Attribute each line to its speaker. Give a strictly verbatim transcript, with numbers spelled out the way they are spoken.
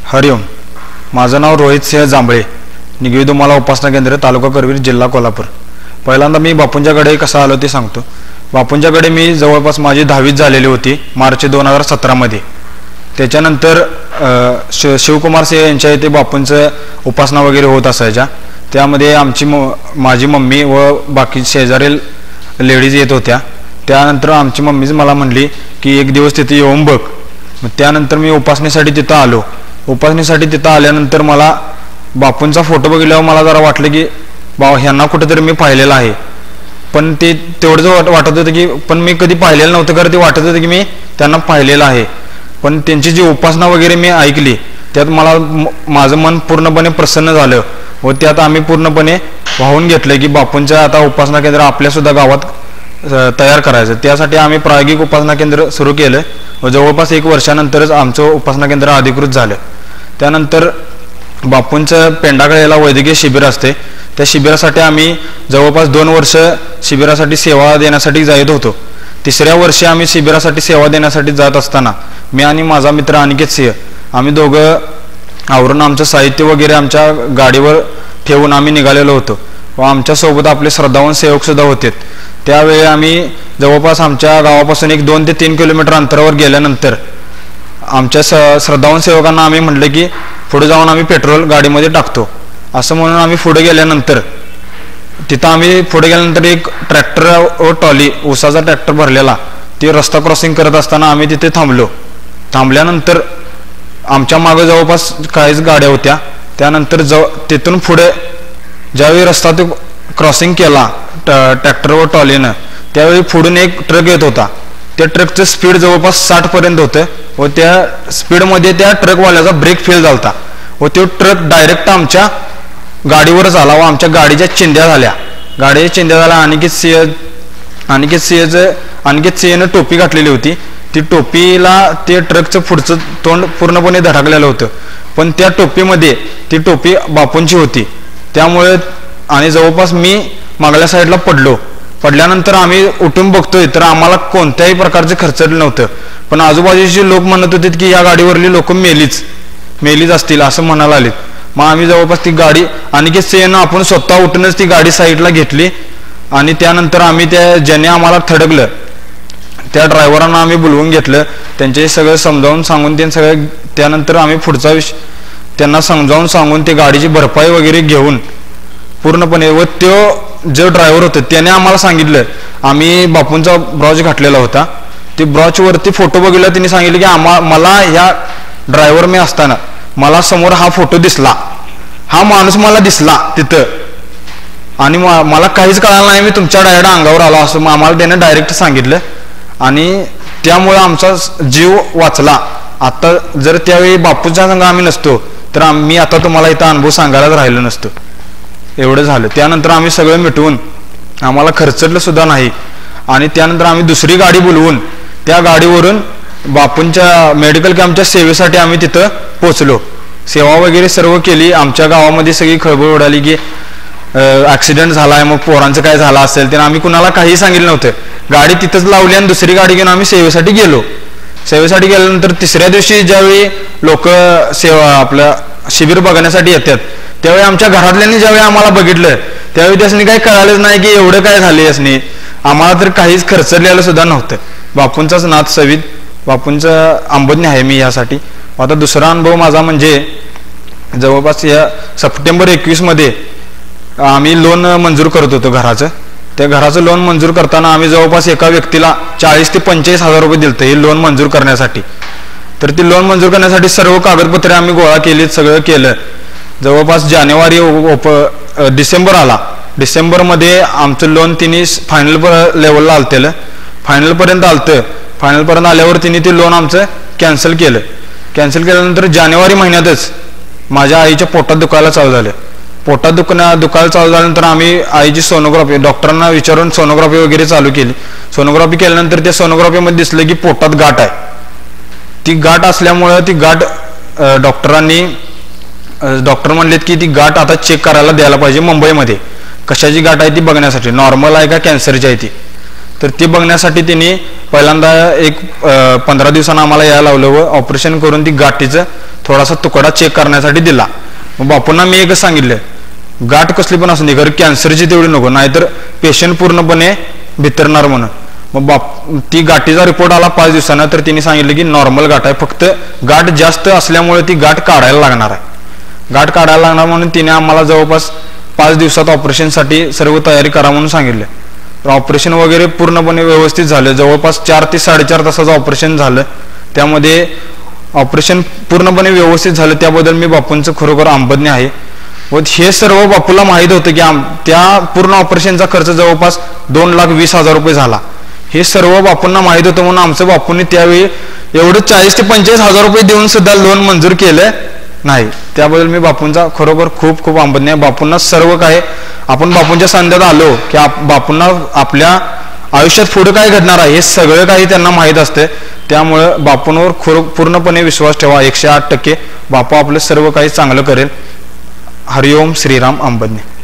Speaker 1: हरिओम, माझं नाव रोहित सिंह जांभळे, निगवी तुम्हाला उपासना केंद्र तालुका करवीर जिल्हा कोल्हापूर। पहिल्यांदा मी बापूंच्याकडे कसा आलो ते सांगतो। बापूंच्याकडे मी जवळपास माझी दहावीच झालेली होती मार्च दोन हजार सतरामध्ये। त्याच्यानंतर शिवकुमार सिंह यांच्या इथे बापूंचं उपासना वगैरे होत असायच्या। त्यामध्ये आमची माझी मम्मी व बाकी शेजारील लेडीज येत होत्या। त्यानंतर आमची मम्मीच मला म्हणली की एक दिवस तिथे येऊन बघ। मग त्यानंतर मी उपासनेसाठी तिथं आलो। उपासनेसाठी तिथं आल्यानंतर मला बापूंचा फोटो बघितल्यावर मला जरा वाटलं की बा ह्यांना कुठेतरी मी पाहिलेलं आहे, पण ते तेवढंच वाटत होतं की पण मी कधी पाहिलेलं नव्हतं, खरं ते वाटत होतं की मी त्यांना पाहिलेलं आहे। पण त्यांची जी उपासना वगैरे मी ऐकली त्यात मला माझं मन पूर्णपणे प्रसन्न झालं व त्यात आम्ही पूर्णपणे वाहून घेतलं की बापूंचं आता उपासना केंद्र आपल्यासुद्धा गावात तयार करायचं। त्यासाठी आम्ही प्रायोगिक उपासना केंद्र सुरू केलं व जवळपास एक वर्षानंतरच आमचं उपासना केंद्र अधिकृत झालं। त्यानंतर बापूंचं पेंडाकळेला वैद्यकीय शिबिर असते, त्या शिबिरासाठी आम्ही जवळपास दोन वर्ष शिबिरासाठी सेवा देण्यासाठी जात होतो। तिसऱ्या वर्षी आम्ही शिबिरासाठी सेवा देण्यासाठी जात असताना मी आणि माझा मित्र अनिकेत सिंह आम्ही दोघं आवरून आमचं साहित्य वगैरे आमच्या गाडीवर ठेवून आम्ही निघालेलो होतो व आमच्यासोबत आपले श्रद्धावान सेवकसुद्धा होते। त्यावेळी आम्ही जवळपास आमच्या गावापासून एक दोन ते तीन किलोमीटर अंतरावर गेल्यानंतर आमच्या स श्रद्धावान सेवकांना आम्ही म्हटलं की पुढे जाऊन आम्ही पेट्रोल गाडीमध्ये टाकतो। असं म्हणून आम्ही पुढे गेल्यानंतर तिथं आम्ही पुढे गेल्यानंतर एक ट्रॅक्टर व ट्रॉली ऊसाचा ट्रॅक्टर भरलेला ते रस्ता क्रॉसिंग करत असताना आम्ही तिथे थांबलो। थांबल्यानंतर आमच्या मागे जवळपास काहीच गाड्या होत्या। त्यानंतर जव तिथून पुढे ज्यावेळी रस्ता तो क्रॉसिंग केला ट्रॅक्टर व ट्रॉलीनं, त्यावेळी पुढून एक ट्रक येत होता। त्या ट्रकचं स्पीड जवळपास साठ पर्यंत होतं व त्या स्पीडमध्ये त्या ट्रकवाल्याचा ब्रेक फेल झाला व तो ट्रक डायरेक्ट आमच्या गाडीवरच आला व आमच्या गाडीच्या चिंध्या झाल्या। गाडीच्या चिंध्या झाल्या। अनिकेत सिंह अनिकेत सिंहचं अनिकेत सिंहनं टोपी घातलेली होती, ती टोपीला ते ट्रकचं पुढचं तोंड पूर्णपणे धडकलेलं होतं, पण त्या टोपीमध्ये ती टोपी बापूंची होती। त्यामुळे आणि जवळपास मी मागल्या साईडला पडलो। पडल्यानंतर आम्ही उठून बघतोय तर आम्हाला कोणत्याही प्रकारचे खर्चलं नव्हतं, पण आजूबाजूचे लोक म्हणत होते की या गाडीवरली लोक मेलीच मेलीच असतील असं म्हणायला आलेत। मग आम्ही जवळपास ती गाडी अनिकेत सिंहनं आपण स्वतः उठूनच ती गाडी साईडला घेतली आणि त्यानंतर आम्ही त्या ज्याने आम्हाला थडकलं त्या ड्रायव्हरांना आम्ही बोलवून घेतलं, त्यांचे सगळं समजावून सांगून ते सगळं त्यानंतर आम्ही पुढचा विषय त्यांना समजावून सांगून ते गाडीची भरपाई वगैरे घेऊन पूर्णपणे व तो जो ड्रायव्हर होता त्याने आम्हाला सांगितलं, आम्ही बापूंचा ब्रॉच घातलेला होता, ते ब्रॉचवरती फोटो बघितला, त्यांनी सांगितलं की आम्हा मला ह्या ड्रायव्हर मी असताना मला समोर हा फोटो दिसला, हा माणूस मला दिसला तिथं आणि मला काहीच कळालं नाही, मी तुमच्या डायरेक्ट अंगावर आलो असं आम्हाला त्याने डायरेक्ट सांगितलं आणि त्यामुळे आमचा जीव वाचला। आता जर त्यावेळी बापूच्या संग आम्ही नसतो तर आम्ही आता तुम्हाला इथं अनुभव सांगायलाच राहिलो नसतो, एवढं झालं। त्यानंतर आम्ही सगळं मिटवून आम्हाला खर्चलं सुद्धा नाही आणि त्यानंतर आम्ही दुसरी गाडी बोलवून त्या गाडीवरून बापूंच्या मेडिकल कॅम्पच्या सेवेसाठी आम्ही तिथं पोचलो। सेवा वगैरे सर्व केली। आमच्या गावामध्ये सगळी खळबळ उडाली की ॲक्सिडेंट झाला आहे, मग पोरांचं काय झालं असेल ते आम्ही कुणाला काही सांगितलं नव्हतं। गाडी तिथंच लावली आणि दुसरी गाडी घेऊन आम्ही सेवेसाठी गेलो। सेवेसाठी गेल्यानंतर तिसऱ्या दिवशी ज्यावेळी लोक सेवा आपल्या शिबिर बघण्यासाठी येतात त्यावेळी आमच्या घरातल्यांनी ज्यावेळी आम्हाला बघितलं त्यावेळी त्यासनी काही कळालंच नाही की एवढं काय झालं यासनी, आम्हाला तर काहीच खर्चलेलं सुद्धा नव्हतं। बापूंचाच नाद सवित बापूंचं अंबज्ञ आहे मी यासाठी। आता दुसरा अनुभव माझा म्हणजे जवळपास या सप्टेंबर एकवीस मध्ये आम्ही लोन मंजूर करत होतो घराचं। त्या घराचं लोन मंजूर करताना आम्ही जवळपास एका व्यक्तीला चाळीस ते पंचेचाळीस हजार रुपये दिलते हे लोन मंजूर करण्यासाठी। तर ती लोन मंजूर करण्यासाठी सर्व कागदपत्रे आम्ही गोळा केली, सगळं केलं। जवळपास जानेवारी ओप डिसेंबर आला, डिसेंबरमध्ये आमचं लोन तिने फायनल लेवलला आलतेलं, फायनलपर्यंत आलतं। फायनलपर्यंत आल्यावर तिने ते लोन आमचं कॅन्सल केलं। कॅन्सल केल्यानंतर जानेवारी महिन्यातच माझ्या आईच्या पोटात दुखायला चालू झालं। पोटात दुखण्या दुखायला चालू झाल्यानंतर आम्ही आईची सोनोग्राफी डॉक्टरांना विचारून सोनोग्राफी वगैरे चालू केली। सोनोग्राफी केल्यानंतर त्या सोनोग्राफीमध्ये दिसलं की पोटात गाठ आहे। ती गाठ असल्यामुळं ती गाठ डॉक्टरांनी डॉक्टर म्हणलेत की ती गाठ आता चेक करायला द्यायला पाहिजे मुंबईमध्ये, कशाची गाठ आहे ती बघण्यासाठी, नॉर्मल आहे का कॅन्सरची आहे ती। तर ती बघण्यासाठी त्यांनी पहिल्यांदा एक पंधरा दिवसांना आम्हाला यायला लावलं व ऑपरेशन करून ती गाठीचं थोडासा तुकडा चेक करण्यासाठी दिला. मग बापूंना मी एकच सांगितलं, गाठ कसली पण असू दे, खरं कॅन्सरची तेवढी नको, नाहीतर पेशंट पूर्णपणे भितरणार म्हणून. मग बाप ती गाठीचा रिपोर्ट आला पाच दिवसानं, तर तिने सांगितलं की नॉर्मल गाठ आहे, फक्त गाठ जास्त असल्यामुळे ती गाठ काढायला लागणार आहे. गाठ काढायला लागणार म्हणून तिने आम्हाला जवळपास पाच दिवसात ऑपरेशनसाठी सर्व तयारी करा म्हणून सांगितलं. तर ऑपरेशन वगैरे पूर्णपणे व्यवस्थित झालं. जवळपास चार ते साडेचार तासाचं ऑपरेशन झालं. त्यामध्ये ऑपरेशन पूर्णपणे व्यवस्थित झालं, त्याबद्दल मी बापूंचं खरोखर आभारी आहे. व हे सर्व बापूला माहीत होतं की आम त्या पूर्ण ऑपरेशनचा खर्च जवळपास दोन लाख वीस हजार रुपये झाला. हे सर्व बापूंना माहीत होतं म्हणून आमचं बापूंनी त्यावेळी एवढं चाळीस ते पंचेचाळीस हजार रुपये देऊन सुद्धा लोन मंजूर केलं नाही. त्याबद्दल मी बापूंचा खरोखर खूप खूप आभारी आहे. बापूंना सर्व काय, आपण बापूंच्या सांध्यात आलो की आप बापूंना आपल्या आयुष्यात पुढे काय घडणार आहे हे सगळं काही त्यांना माहीत असते. त्यामुळं बापूंवर खरो पूर्णपणे विश्वास ठेवा. एकशे आठ टक्के बापू आपलं सर्व काही चांगलं करेल. हरिओम श्रीराम अंबज्ञ.